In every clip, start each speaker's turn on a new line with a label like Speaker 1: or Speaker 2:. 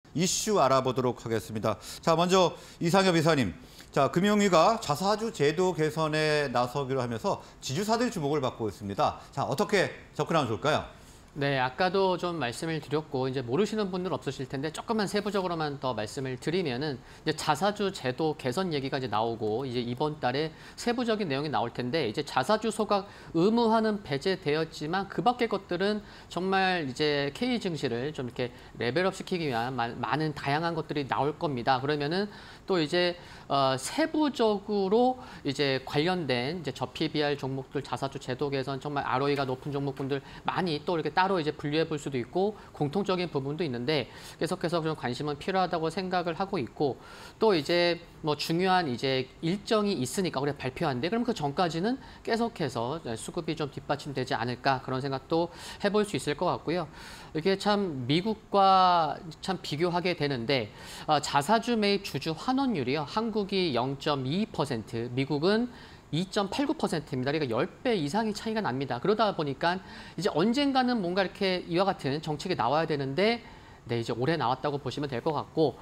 Speaker 1: 이슈 알아보도록 하겠습니다. 자, 먼저 이상엽 이사님. 자, 금융위가 자사주 제도 개선에 나서기로 하면서 지주사들 주목을 받고 있습니다. 자, 어떻게 접근하면 좋을까요?
Speaker 2: 네, 아까도 좀 말씀을 드렸고 이제 모르시는 분들 없으실 텐데 조금만 세부적으로만 더 말씀을 드리면은 이제 자사주 제도 개선 얘기가 이제 나오고 이제 이번 달에 세부적인 내용이 나올 텐데 이제 자사주 소각 의무화는 배제되었지만 그 밖의 것들은 정말 이제 K 증시를 좀 이렇게 레벨업 시키기 위한 많은 다양한 것들이 나올 겁니다. 그러면은 또 이제 세부적으로 이제 관련된 이제 저PBR 종목들 자사주 제도 개선 정말 ROE가 높은 종목분들 많이 또 이렇게 따로 이제 분류해 볼 수도 있고 공통적인 부분도 있는데 계속해서 좀 관심은 필요하다고 생각을 하고 있고 또 이제 뭐 중요한 이제 일정이 있으니까 우리가 발표한데 그럼 그 전까지는 계속해서 수급이 좀 뒷받침되지 않을까 그런 생각도 해볼 수 있을 것 같고요. 이게 참 미국과 참 비교하게 되는데 자사주 매입 주주 환원율이요. 한국이 0.22%, 미국은 2.89%입니다. 그러니까 10배 이상의 차이가 납니다. 그러다 보니까 이제 언젠가는 뭔가 이렇게 이와 같은 정책이 나와야 되는데 네, 이제 올해 나왔다고 보시면 될 것 같고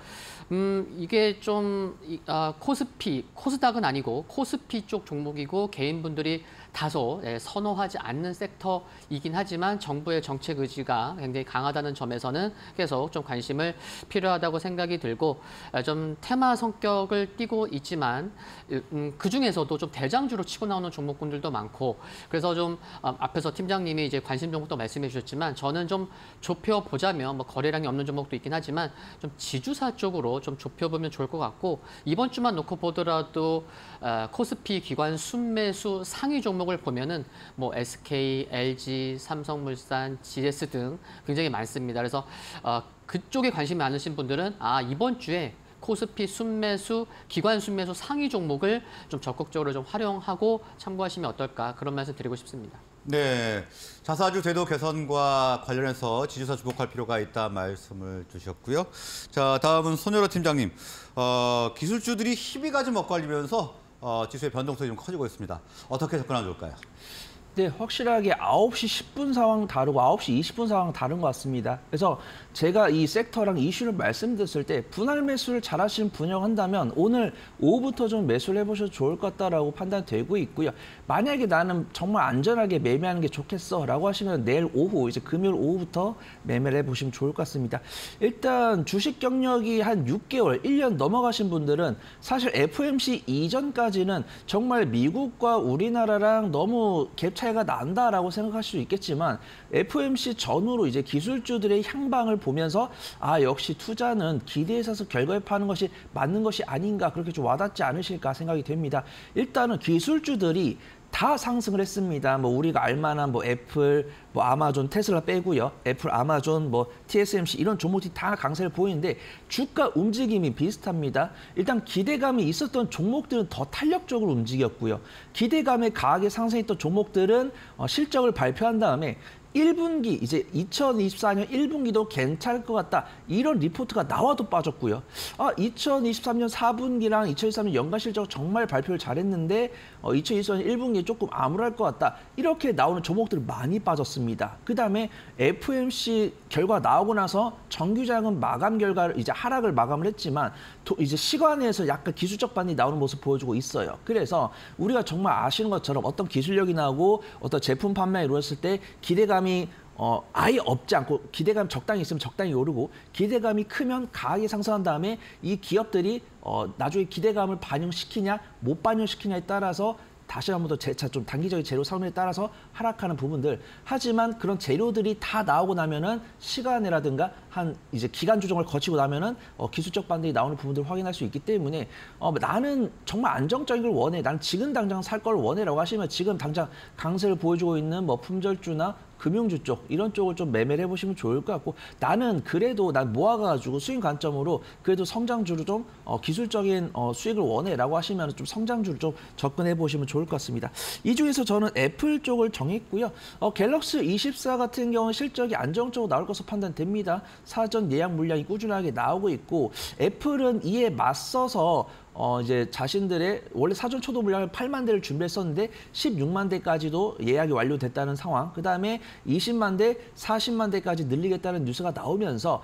Speaker 2: 이게 좀 코스피, 코스닥은 아니고 코스피 쪽 종목이고 개인분들이 다소 선호하지 않는 섹터이긴 하지만 정부의 정책 의지가 굉장히 강하다는 점에서는 계속 좀 관심을 필요하다고 생각이 들고 좀 테마 성격을 띠고 있지만 그중에서도 좀 대장주로 치고 나오는 종목군들도 많고 그래서 좀 앞에서 팀장님이 이제 관심 종목도 말씀해 주셨지만 저는 좀 좁혀보자면 뭐 거래량이 없는 종목도 있긴 하지만 좀 지주사 쪽으로 좀 좁혀보면 좋을 것 같고 이번 주만 놓고 보더라도 코스피 기관 순매수 상위 종목을 보면은 뭐 SK, LG, 삼성물산, GS 등 굉장히 많습니다. 그래서 그쪽에 관심이 많으신 분들은 이번 주에 코스피 순매수, 기관 순매수 상위 종목을 좀 적극적으로 좀 활용하고 참고하시면 어떨까 그런 말씀 드리고 싶습니다.
Speaker 1: 네, 자사주 제도 개선과 관련해서 지주사 주목할 필요가 있다 말씀을 주셨고요. 자, 다음은 손여로 팀장님. 기술주들이 희비가 좀 엇갈리면서 지수의 변동성이 좀 커지고 있습니다. 어떻게 접근하면 좋을까요?
Speaker 3: 네, 확실하게 9시 10분 상황 다르고 9시 20분 상황 다른 것 같습니다. 그래서 제가 이 섹터랑 이슈를 말씀드렸을 때 분할 매수를 잘하시는 분양한다면 오늘 오후부터 좀 매수를 해보셔도 좋을 것 같다라고 판단되고 있고요. 만약에 나는 정말 안전하게 매매하는 게 좋겠어라고 하시면 내일 오후, 이제 금요일 오후부터 매매를 해보시면 좋을 것 같습니다. 일단 주식 경력이 한 6개월, 1년 넘어가신 분들은 사실 FOMC 이전까지는 정말 미국과 우리나라랑 너무 갭 차이가 난다라고 생각할 수 있겠지만 FOMC 전후로 이제 기술주들의 향방을 보면서 역시 투자는 기대에 있어서 결과에 파는 것이 맞는 것이 아닌가 그렇게 좀 와닿지 않으실까 생각이 됩니다. 일단은 기술주들이 다 상승을 했습니다. 뭐 우리가 알만한 뭐 애플, 뭐 아마존, 테슬라 빼고요. 애플, 아마존, 뭐 TSMC 이런 종목들이 다 강세를 보이는데 주가 움직임이 비슷합니다. 일단 기대감이 있었던 종목들은 더 탄력적으로 움직였고요. 기대감에 강하게 상승했던 종목들은 실적을 발표한 다음에 1분기, 이제 2024년 1분기도 괜찮을 것 같다. 이런 리포트가 나와도 빠졌고요. 2023년 4분기랑 2023년 연간 실적 정말 발표를 잘했는데 2024년 1분기에 조금 암울할 것 같다. 이렇게 나오는 종목들 많이 빠졌습니다. 그다음에 FOMC 결과 나오고 나서 정규자금 마감 결과를 이제 하락을 마감을 했지만 이제 시간에서 약간 기술적 반등이 나오는 모습 보여주고 있어요. 그래서 우리가 정말 아시는 것처럼 어떤 기술력이 나오고 어떤 제품 판매가 이루어졌을 때 기대감이 아예 없지 않고 기대감 적당히 있으면 적당히 오르고 기대감이 크면 강하게 상승한 다음에 이 기업들이 나중에 기대감을 반영시키냐 못 반영시키냐에 따라서 다시 한 번 더 재차 좀 단기적인 재료 상승에 따라서 하락하는 부분들. 하지만 그런 재료들이 다 나오고 나면은 시간이라든가 한 이제 기간 조정을 거치고 나면은 기술적 반등이 나오는 부분들을 확인할 수 있기 때문에 나는 정말 안정적인 걸 원해. 나는 지금 당장 살 걸 원해라고 하시면 지금 당장 강세를 보여주고 있는 뭐 품절주나 금융주 쪽 이런 쪽을 좀 매매를 해보시면 좋을 것 같고 나는 그래도 난 모아가지고 수익 관점으로 그래도 성장주로 좀 기술적인 수익을 원해라고 하시면 좀 성장주를 좀 접근해 보시면 좋을 것 같습니다. 이 중에서 저는 애플 쪽을 정했고요. 갤럭시 24 같은 경우는 실적이 안정적으로 나올 것으로 판단됩니다. 사전 예약 물량이 꾸준하게 나오고 있고 애플은 이에 맞서서 이제 자신들의 원래 사전 초도 물량을 8만 대를 준비했었는데 16만 대까지도 예약이 완료됐다는 상황. 그다음에 20만 대, 40만 대까지 늘리겠다는 뉴스가 나오면서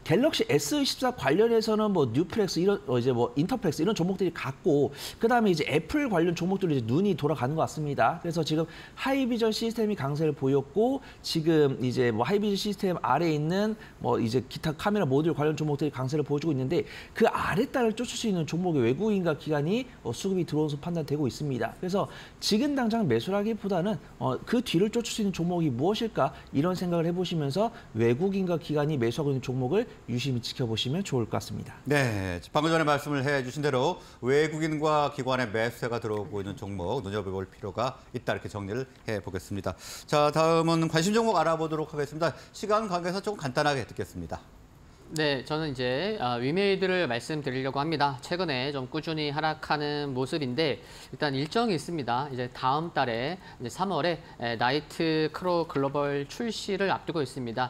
Speaker 3: 갤럭시 S24 관련해서는 뭐 뉴플렉스 이런 이제 뭐 인터플렉스 이런 종목들이 같고 그다음에 이제 애플 관련 종목들이 이제 눈이 돌아가는 것 같습니다. 그래서 지금 하이비전 시스템이 강세를 보였고 지금 이제 뭐 하이비전 시스템 아래에 있는 뭐 이제 기타 카메라 모듈 관련 종목들이 강세를 보여주고 있는데 그 아래따를 쫓을 수 있는 종목의 외국인과 기관이 수급이 들어오면서 판단되고 있습니다. 그래서 지금 당장 매수라기보다는 그 뒤를 쫓을 수 있는 종목이 무엇일까 이런 생각을 해보시면서 외국인과 기관이 매수하고 있는 종목을 유심히 지켜보시면 좋을 것 같습니다.
Speaker 1: 네, 방금 전에 말씀을 해주신 대로 외국인과 기관의 매수세가 들어오고 있는 종목 눈여겨볼 필요가 있다 이렇게 정리를 해보겠습니다. 자, 다음은 관심 종목 알아보도록 하겠습니다. 시간 관계에서 조금 간단하게 듣겠습니다.
Speaker 2: 네, 저는 이제 위메이드를 말씀드리려고 합니다. 최근에 좀 꾸준히 하락하는 모습인데 일단 일정이 있습니다. 이제 다음 달에 이제 3월에 나이트 크로 글로벌 출시를 앞두고 있습니다.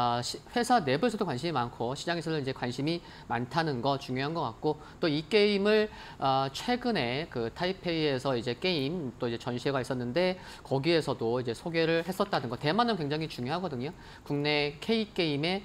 Speaker 2: 회사 내부에서도 관심이 많고 시장에서도 이제 관심이 많다는 거 중요한 것 같고 또 이 게임을 최근에 그 타이페이에서 이제 게임 또 이제 전시회가 있었는데 거기에서도 이제 소개를 했었다는 거. 대만은 굉장히 중요하거든요. 국내 K 게임의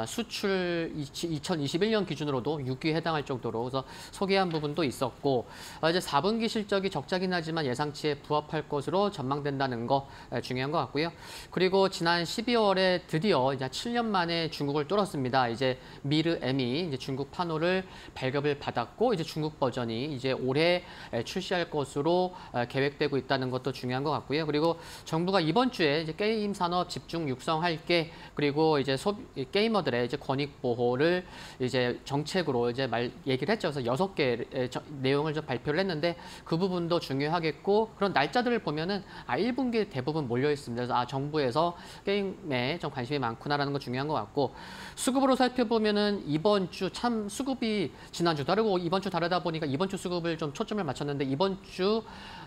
Speaker 2: 수출 2021년 기준으로도 6위에 해당할 정도로 그래서 소개한 부분도 있었고 이제 4분기 실적이 적자긴 하지만 예상치에 부합할 것으로 전망된다는 거 중요한 것 같고요. 그리고 지난 12월에 드디어 이제 7년 만에 중국을 뚫었습니다. 이제 미르 M이 이제 중국 판호를 발급을 받았고 이제 중국 버전이 이제 올해 출시할 것으로 계획되고 있다는 것도 중요한 것 같고요. 그리고 정부가 이번 주에 이제 게임 산업 집중 육성할게 그리고 이제 게이머들의 이제 권익 보호를 이제 정책으로 이제 얘기를 했죠. 그래서 6개의 내용을 좀 발표를 했는데 그 부분도 중요하겠고 그런 날짜들을 보면은 1분기에 대부분 몰려 있습니다. 그래서 정부에서 게임에 좀 관심이 많구나라는 거 중요한 것 같고 수급으로 살펴보면은 이번 주 참 수급이 지난주 다르고 이번 주 다르다 보니까 이번 주 수급을 좀 초점을 맞췄는데 이번 주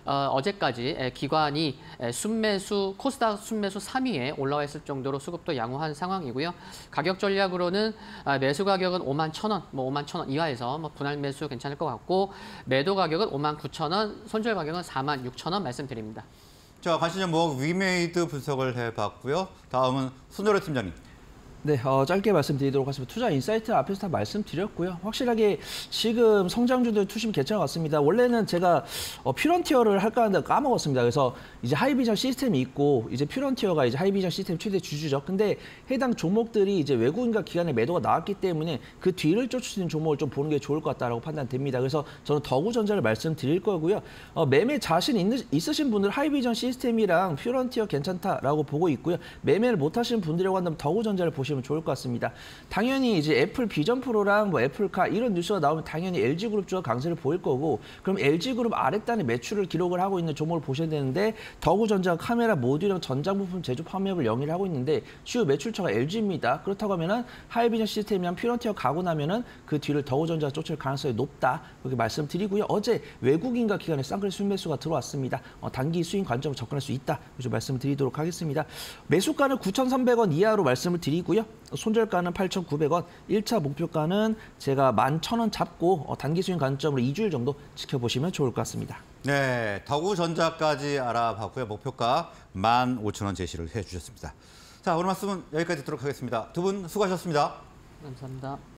Speaker 2: 어제까지 기관이 순매수 코스닥 순매수 3위에 올라와 있을 정도로 수급도 양호한 상황이고요. 가격 전략으로는 매수 가격은 51,000원, 뭐 51,000원 이하에서 뭐 분할 매수 괜찮을 것 같고 매도 가격은 59,000원, 손절 가격은 46,000원 말씀드립니다.
Speaker 1: 자, 관심 종목 위메이드 분석을 해봤고요. 다음은 손여로 팀장님.
Speaker 3: 네, 짧게 말씀드리도록 하겠습니다. 투자 인사이트 앞에서 다 말씀드렸고요. 확실하게 지금 성장주들 투심 괜찮은 것 같습니다. 원래는 제가 퓨런티어를 할까 하는데 까먹었습니다. 그래서 이제 하이비전 시스템이 있고 이제 퓨런티어가 이제 하이비전 시스템 최대 주주죠. 근데 해당 종목들이 이제 외국인과 기관의 매도가 나왔기 때문에 그 뒤를 쫓을 수 있는 종목을 좀 보는 게 좋을 것 같다라고 판단됩니다. 그래서 저는 더구전자를 말씀드릴 거고요. 매매 자신 있으신 분들 하이비전 시스템이랑 퓨런티어 괜찮다라고 보고 있고요. 매매를 못 하시는 분들이라고 한다면 더구전자를 보시면 좋을 것 같습니다. 당연히 이제 애플 비전 프로랑 뭐 애플카 이런 뉴스가 나오면 당연히 LG그룹주가 강세를 보일 거고 그럼 LG그룹 아랫단에 매출을 기록을 하고 있는 종목을 보셔야 되는데 더구전자가 카메라 모듈이랑 전장 부품 제조 판매업을 영위를 하고 있는데 주요 매출처가 LG입니다. 그렇다고 하면은 하이비전 시스템이랑 퓨런티어 가고 나면은 그 뒤를 더구전자가 쫓을 가능성이 높다. 그렇게 말씀드리고요. 어제 외국인과 기관의 쌍끌 순매수가 들어왔습니다. 단기 수익 관점으로 접근할 수 있다. 좀 말씀드리도록 하겠습니다. 매수가는 9,300원 이하로 말씀을 드리고요. 손절가는 8,900원, 1차 목표가는 제가 11,000원 잡고 단기 수익 관점으로 2주일 정도 지켜보시면 좋을 것 같습니다.
Speaker 1: 네, 더구전자까지 알아봤고요. 목표가 15,000원 제시를 해주셨습니다. 자, 오늘 말씀은 여기까지 듣도록 하겠습니다. 두 분 수고하셨습니다.
Speaker 2: 감사합니다.